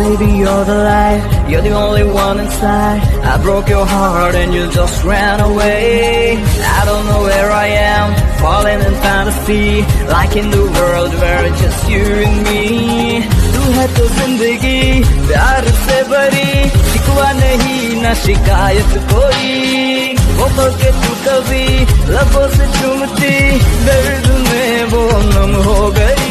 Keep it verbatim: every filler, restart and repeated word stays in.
baby, you're the light, you're the only one inside. I broke your heart and you just ran away. I don't know where I am, falling in fantasy, like in the world where it's just you and me. तू है तो जिंदगी प्यार से भरी, शिकवा नहीं ना शिकायत कोई। वो के तू कभी लबों से चूमती, दर्द में वो नम हो गई।